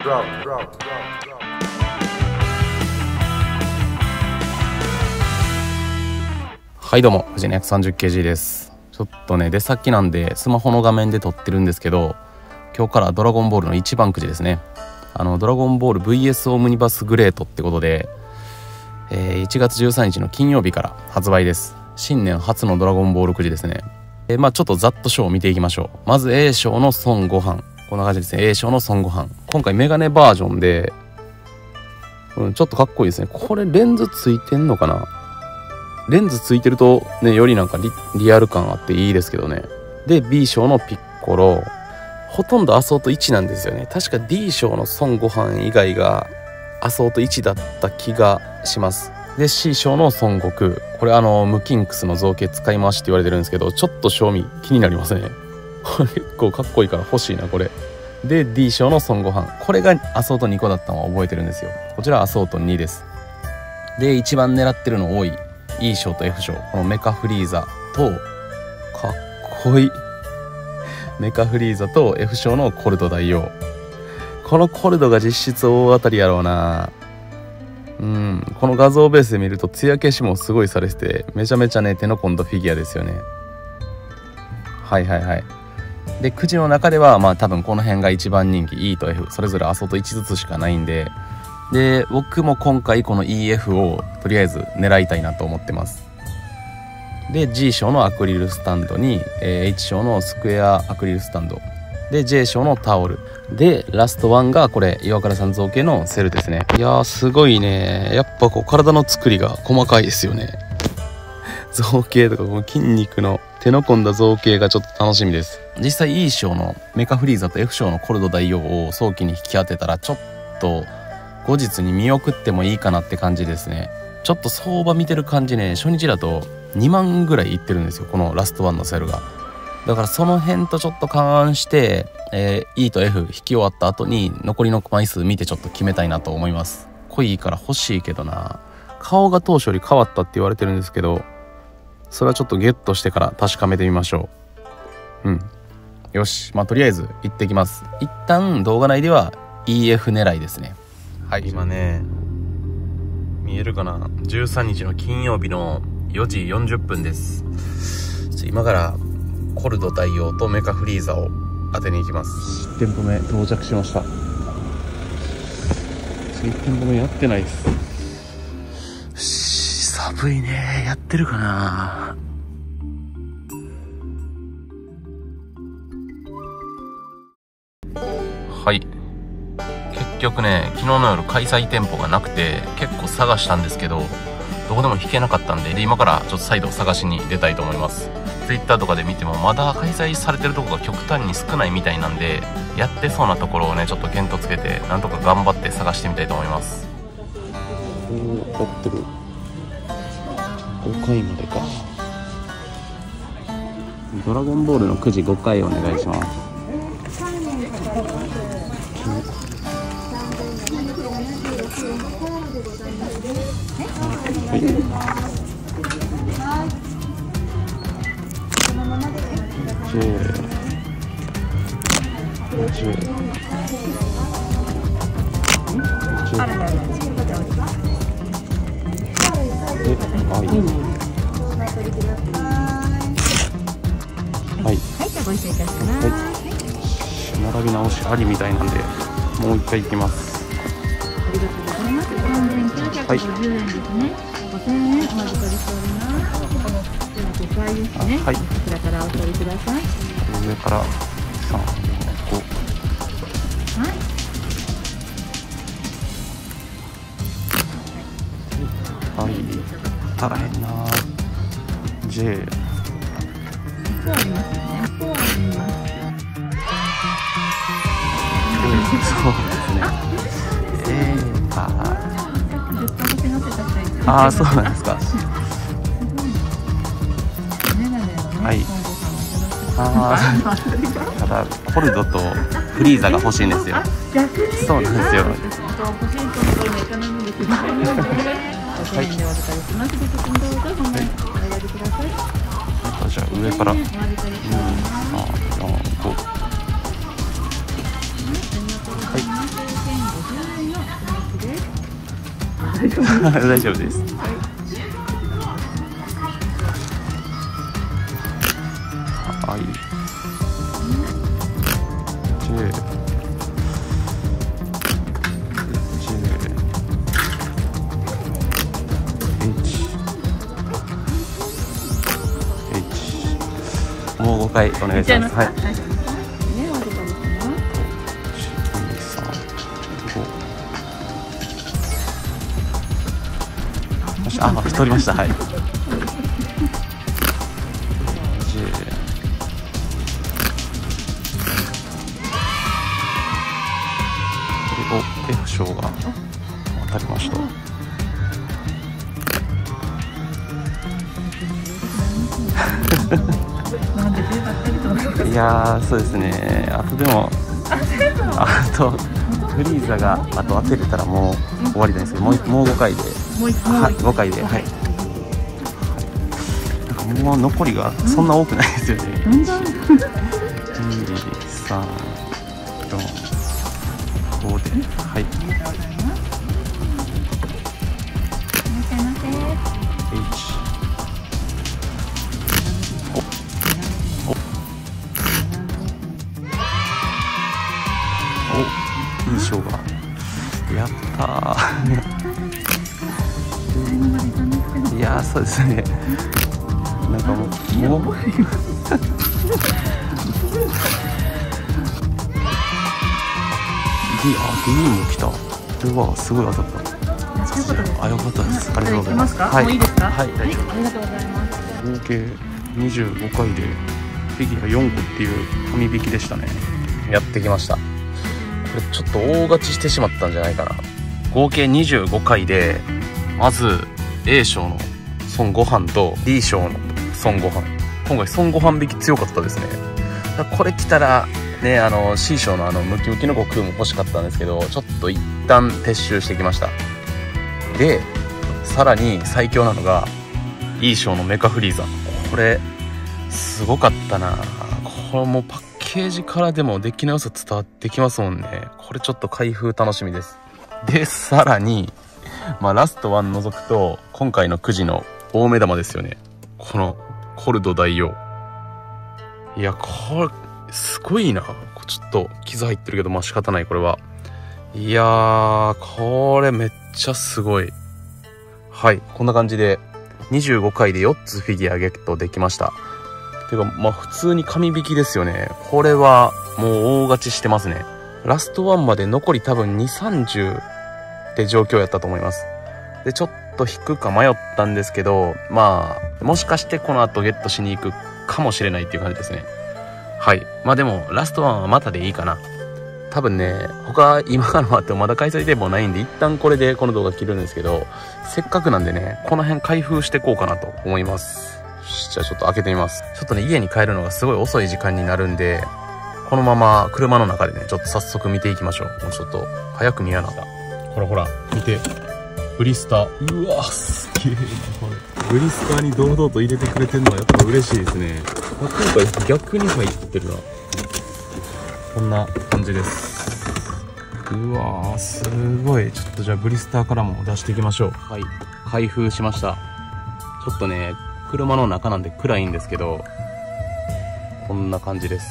はいどうも、藤野 130kg です。ちょっとね出先なんでスマホの画面で撮ってるんですけど、今日からドラゴンボールの一番くじですね。ドラゴンボール VS オムニバスグレートってことで、1月13日の金曜日から発売です。新年初のドラゴンボールくじですね。ちょっとざっと賞を見ていきましょう。まず A 賞の孫悟飯、こんな感じですね。 A 賞の孫悟飯、今回メガネバージョンで、ちょっとかっこいいですね。これレンズついてんのかな。レンズついてるとね、よりなんかリアル感あっていいですけどね。で B 賞のピッコロ、ほとんどアソート1なんですよね。確か D 賞の孫悟飯以外がアソート1だった気がします。で C 賞の孫悟空、これムキンクスの造形使い回しって言われてるんですけど、ちょっと賞味気になりますね。これ結構かっこいいから欲しいなこれ。で D 賞の孫悟飯、これがアソート2個だったのは覚えてるんですよ。こちらアソート2です。で一番狙ってるの多い E 賞と F 賞、このメカフリーザと、かっこいいメカフリーザと F 賞のコルド大王。このコルドが実質大当たりやろうな。この画像ベースで見ると艶消しもすごいされてて、めちゃめちゃね手の込んだフィギュアですよね。でくじの中では多分この辺が一番人気 E と F それぞれアソート1ずつしかないんで、僕も今回この EF をとりあえず狙いたいなと思ってます。で G 賞のアクリルスタンドに、H 賞のスクエアアクリルスタンドで J 賞のタオルで、ラストワンがこれ岩倉さん造形のセルですね。いやーすごいね。やっぱこう体の作りが細かいですよね。造形とかこの筋肉の手の込んだ造形がちょっと楽しみです。実際 E 賞のメカフリーザと F 賞のコルド大王を早期に引き当てたら、ちょっと後日に見送ってもいいかなって感じですね。ちょっと相場見てる感じね、初日だと2万ぐらいいってるんですよ、このラストワンのセルが。だからその辺とちょっと勘案して、E と F 引き終わった後に残りの枚数見てちょっと決めたいなと思います。濃いから欲しいけどな。顔が当初より変わったって言われてるんですけど、それはちょっとゲットしてから確かめてみましょう。よし、とりあえず行ってきます。一旦動画内では EF 狙いですね。はい、今ね見えるかな、13日の金曜日の4時40分です。今からコルド大王とメカフリーザを当てに行きます。1店舗目到着しました。1店舗目やってないです。寒いね。やってるかな。はい、結局ね昨日の夜開催店舗がなくて結構探したんですけど、どこでも引けなかったんで、今からちょっと再度探しに出たいと思います。Twitter とかで見てもまだ開催されてるところが極端に少ないみたいなんで、やってそうなところをねちょっと見当つけてなんとか頑張って探してみたいと思います。やってる。5回までか。ドラゴンボールのくじ5回お願いします。はい、 ご一緒いたします。 並び直しありみたいなんで、もう一回行きます。 ありがとうございます。3950円ですね。5000円お預かりしております。この5階ですね。こちらからお取りください。 上から3、4、5。はい。足らへんな。J。 ここありますよね。ここあります。 そうですね。そうなんですか。はい。ただコルドとフリーザが欲しいんですよ。そうなんですよ。じゃあ上から2、3、4、5。はい。 大丈夫大丈夫です。はい。もう5回お願いします。はい。あ、取りました。はい。お、F 賞が当たりました。いやー、そうですね。あとでも、あとフリーザがあと当てれたらもう終わりなんですけど、もう5回で、5回で、はい。なんかもう残りがそんな多くないですよね。2、3、4、5で、はい。いい賞がやったー。いやー、そうですね。なんかもうD も来た。これはすごい当たった。あ、よかったです。ありがとうございます。 はい、もういいですか？ はい、大丈夫。 ありがとうございます。 合計25回でフィギュア4個っていう紙引きでしたね。やってきました。これちょっと大勝ちしてしまったんじゃないかな。合計25回でまず A 賞の孫悟飯と D 賞の孫悟飯、今回孫悟飯引き強かったですね。だからこれ来たらね、C 賞のムキムキの悟空も欲しかったんですけど、ちょっと一旦撤収してきました。でさらに最強なのが E 賞のメカフリーザ。これすごかったな。これもうパッケージからでも出来の良さ伝わってきますもんね。これちょっと開封楽しみです。でさらにラスト1除くと今回のくじの大目玉ですよね。このコルド大王。いや、これすごいな。ちょっと傷入ってるけど仕方ない。これはいやー、これめっちゃすごい。はい、こんな感じで25回で4つフィギュアゲットできました。ていうか普通に紙引きですよね。これはもう大勝ちしてますね。ラスト1まで残り多分2、30って状況やったと思います。でちょっと引くか迷ったんですけど、もしかしてこの後ゲットしに行くかもしれないっていう感じですね。はい、でもラスト1はまたでいいかな。多分ね、他今からもあってもまだ開催でもないんで、一旦これでこの動画切るんですけど、せっかくなんでね、この辺開封していこうかなと思います。じゃあちょっと開けてみます。ちょっとね、家に帰るのがすごい遅い時間になるんで、このまま車の中でね、ちょっと早速見ていきましょう。もうちょっと早く見やな。ほらほら見て、ブリスター。うわすげえな。これブリスターに堂々と入れてくれてるのはやっぱ嬉しいですね。今回逆に入ってるな。こんな感じです。うわーすごい。ちょっとじゃあブリスターからも出していきましょう。はい、開封しました。ちょっとね、車の中なんで暗いんですけど、こんな感じです。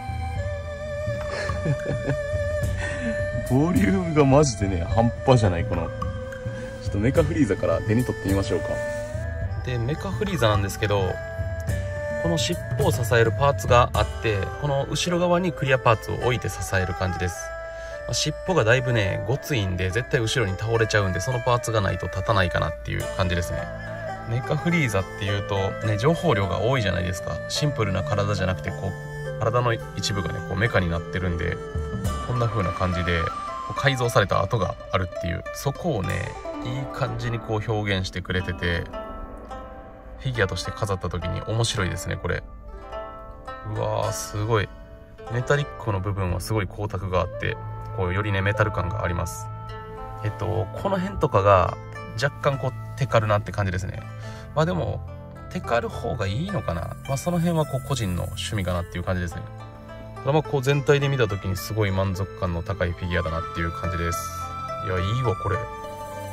ボリュームがマジでね、半端じゃない。ちょっとメカフリーザから手に取ってみましょうか。でメカフリーザなんですけど、この尻尾を支えるパーツがあって、この後ろ側にクリアパーツを置いて支える感じです。尻尾がだいぶねごついんで、絶対後ろに倒れちゃうんで、そのパーツがないと立たないかなっていう感じですね。メカフリーザっていうとね、情報量が多いじゃないですか。シンプルな体じゃなくて、体の一部がねメカになってるんで、こんな風な感じで改造された跡があるっていう、そこをねいい感じに表現してくれてて、フィギュアとして飾った時に面白いですね。これうわーすごい。メタリックの部分はすごい光沢があって、よりねメタル感があります。この辺とかが若干テカるなって感じですね。でもテカる方がいいのかな。その辺は個人の趣味かなっていう感じですね。全体で見た時にすごい満足感の高いフィギュアだなっていう感じです。いやいいわこれ。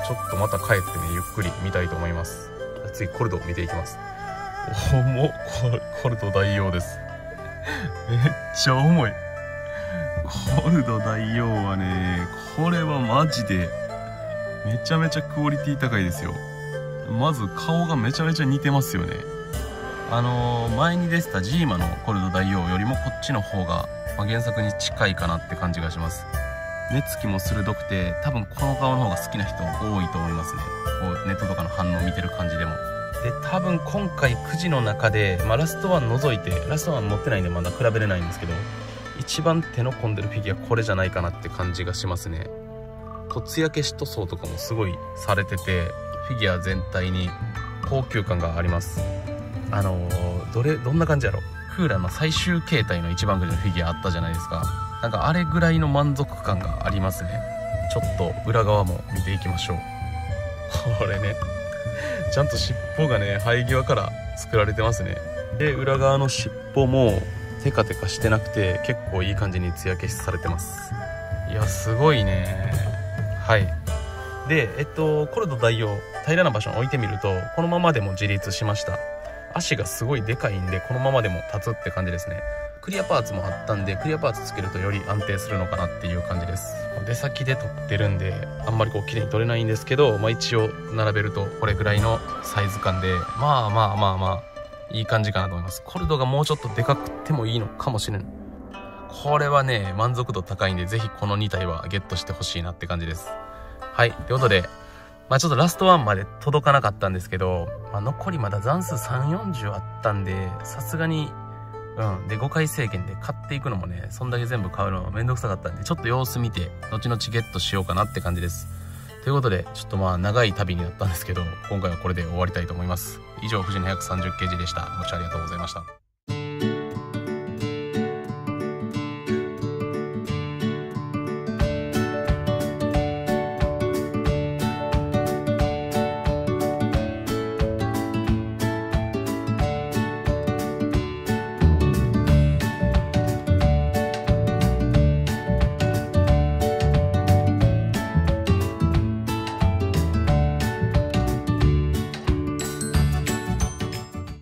ちょっとまた帰ってねゆっくり見たいと思います。次コルドを見ていきます。重っ。コルド大王です。めっちゃ重い。コルド大王はね、これはマジでめちゃめちゃクオリティ高いですよ。まず顔がめちゃめちゃ似てますよね。前に出てたジーマのコルド大王よりもこっちの方が、原作に近いかなって感じがします。目つきも鋭くて、多分この顔の方が好きな人多いと思いますね。こうネットとかの反応見てる感じでも。で多分今回9時の中で、ラスト1除いて、ラスト1持ってないんでまだ比べれないんですけど、一番手の込んでるフィギュアこれじゃないかなって感じがしますね。凸焼けし塗装とかもすごいされてて、フィギュア全体に高級感があります。どんな感じやろ。クーラーの最終形態の一番くじのフィギュアあったじゃないですか。なんかあれぐらいの満足感がありますね。ちょっと裏側も見ていきましょう。これね、ちゃんと尻尾がね生え際から作られてますね。で裏側の尻尾もテカテカしてなくて、結構いい感じに艶消しされてます。いやすごいね。はい。でコルド大王平らな場所に置いてみると、このままでも自立しました。足がすごいでかいんで、このままでも立つって感じですね。クリアパーツもあったんで、クリアパーツつけるとより安定するのかなっていう感じです。出先で撮ってるんであんまりこう綺麗に撮れないんですけど、一応並べるとこれぐらいのサイズ感で、まあいい感じかなと思います。コルドがもうちょっとでかくてもいいのかもしれん。これはね満足度高いんで、ぜひこの2体はゲットしてほしいなって感じです。はい。ということで、ちょっとラスト1まで届かなかったんですけど、残りまだ残数3、40あったんで、さすがに、で、5回制限で買っていくのもね、そんだけ全部買うのはめんどくさかったんで、ちょっと様子見て、後々ゲットしようかなって感じです。ということで、ちょっと長い旅になったんですけど、今回はこれで終わりたいと思います。以上、富士の 130kg でした。ご視聴ありがとうございました。